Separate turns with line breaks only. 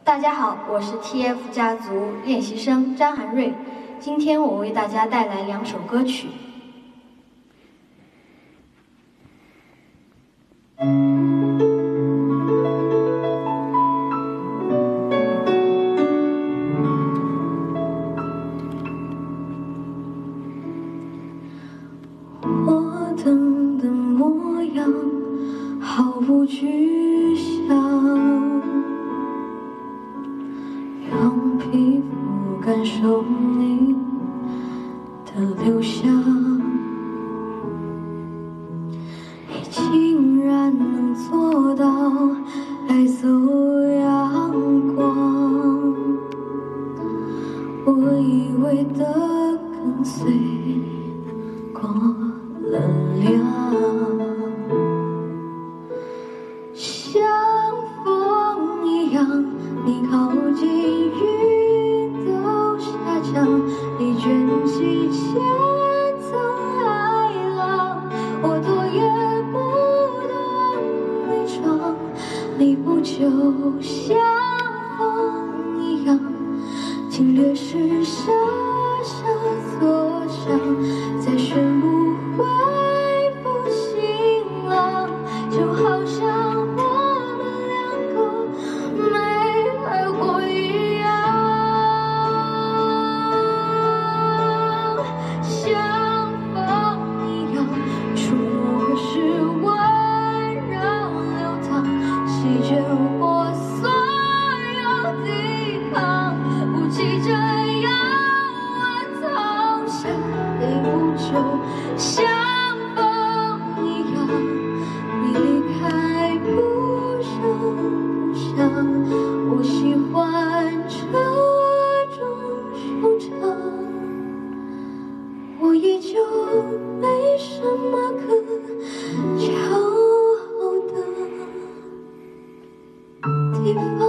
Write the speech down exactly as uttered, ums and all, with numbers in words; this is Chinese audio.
大家好，我是 T F 家族练习生张涵瑞，今天我为大家带来两首歌曲。
我等的模样毫不具象，用皮肤感受你的留香，你竟然能做到带走阳光，我以为的跟随过了凉，像风一样，你靠近云都下降，你卷起千层海浪，我躲也不懂你闯，你不就像风一样，侵略时傻傻作响，再宣布恢复晴朗，就好像我们两个没爱过一样，像风一样，触摸时温柔流淌，席卷我所有抵抗，不计这样我投降，你不就像风一样，你离开不声不响，我喜欢这种收场，我也就没什么可骄傲的地方。